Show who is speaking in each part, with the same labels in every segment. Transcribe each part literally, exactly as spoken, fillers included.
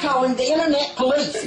Speaker 1: calling the internet police.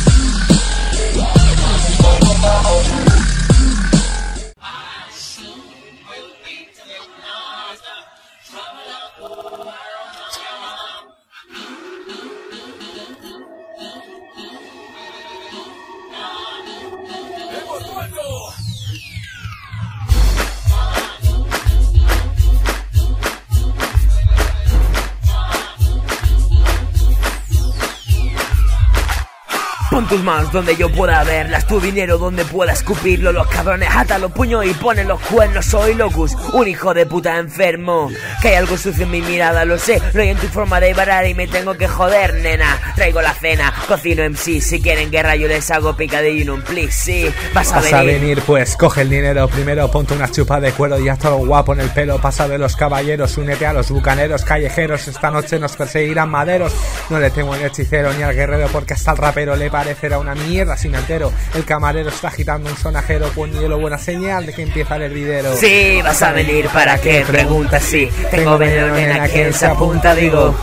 Speaker 2: Pon tus manos donde yo pueda verlas, tu dinero donde pueda escupirlo. Los cabrones atan los puños y ponen los cuernos. Soy Locus, un hijo de puta enfermo. Que hay algo sucio en mi mirada, lo sé. Lo hay en tu forma de varar y me tengo que joder, nena. Traigo la cena, cocino M C. Si quieren guerra yo les hago picadillo en un please. Sí, vas a
Speaker 3: vas
Speaker 2: venir.
Speaker 3: a venir pues, coge el dinero primero. Ponte una chupa de cuero y haz todo guapo en el pelo. Pasa de los caballeros, únete a los bucaneros callejeros. Esta noche nos perseguirán maderos. No le temo al hechicero ni al guerrero, porque hasta el rapero le parecerá una mierda si me entero. El camarero está agitando un sonajero con hielo, buena señal de que empieza el hervidero.
Speaker 2: Sí, vas a venir, ¿para qué? Preguntas, sí. Tengo veneno, nena, quien se apunta, digo.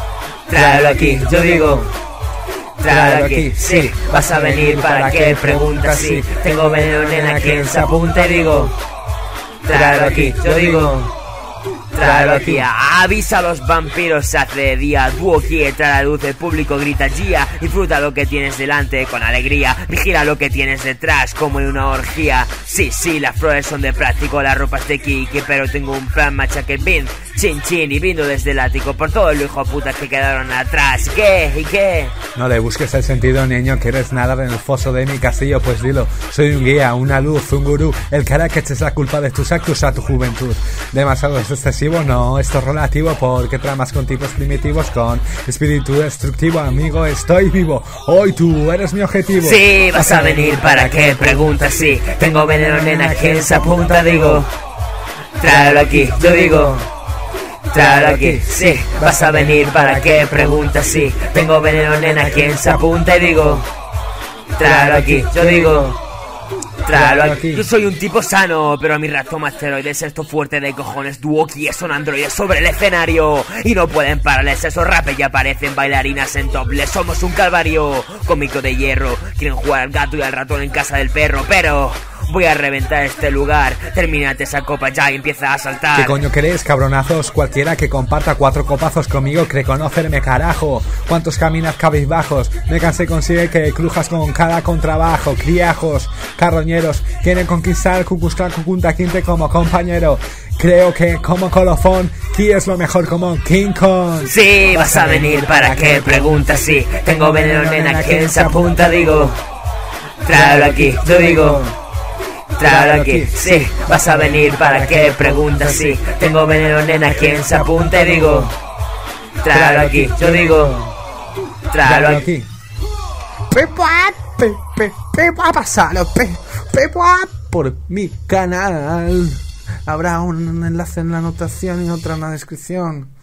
Speaker 2: Tráelo aquí, yo digo. Tráelo aquí, sí. Vas a venir, ¿para qué? Preguntas, sí. Tengo veneno, nena, quien se apunta, digo. Tráelo aquí, yo digo. Tráelo aquí, avisa a los vampiros, se hace de día. Dúo quiere traer a luz, el público grita Gia. Disfruta lo que tienes delante con alegría. Vigila lo que tienes detrás como en una orgía. Sí, sí, las flores son de plástico, la ropa es de Kiki, pero tengo un plan, machaque el bin. Chin chin y brindo desde el ático por todos los hijos putas que quedaron atrás. ¿Y qué? ¿Y qué?
Speaker 3: No le busques el sentido, niño. ¿Quieres nadar en el foso de mi castillo? Pues dilo. Soy un guía, una luz, un gurú. El cara que eches la culpa de tus actos a tu juventud. Demasiado es excesivo, no, esto es relativo, porque tramas con tipos primitivos con espíritu destructivo. Amigo, estoy vivo. Hoy tú eres mi objetivo.
Speaker 2: Sí, vas a venir, ¿para qué? Preguntas, sí. Tengo veneno, nena, quien se apunta, digo. Tráelo aquí, yo digo. Tráelo aquí, sí. Vas a venir, ¿para qué? Preguntas, sí. Tengo veneno, nena, quien se apunta y digo. Tráelo aquí, yo digo. Tráelo aquí. Yo soy un tipo sano, pero a mi razón asteroides esto fuerte de cojones. Duoki son androides sobre el escenario y no pueden pararles esos rapes y aparecen bailarinas en topless. Somos un calvario, cómico de hierro. Quieren jugar al gato y al ratón en casa del perro, pero voy a reventar este lugar. Termínate esa copa ya y empieza a saltar.
Speaker 3: ¿Qué coño crees, cabronazos? Cualquiera que comparta cuatro copazos conmigo cree conocerme, carajo. ¿Cuántos caminas cabizbajos? Me cansé, consigue que crujas con cada contrabajo. Criajos, carroñeros, quieren conquistar Cucuzclán, Cucunta, Quinte como compañero. Creo que como colofón, Ki es lo mejor como King Kong.
Speaker 2: Sí, vas a venir, ¿para qué? Preguntas, sí. Tengo veneno, nena, quien se apunta, digo. Tráelo aquí, yo digo. Tráelo aquí, sí, vas a venir, ¿para qué? Preguntas, sí. Tengo veneno, nena, quien se apunta y digo. Tráelo aquí, yo digo. Tráelo aquí.
Speaker 3: Pepa, pe, pe, pepa, pasalo, pe, pepa, por mi canal. Habrá un enlace en la anotación y otra en la descripción.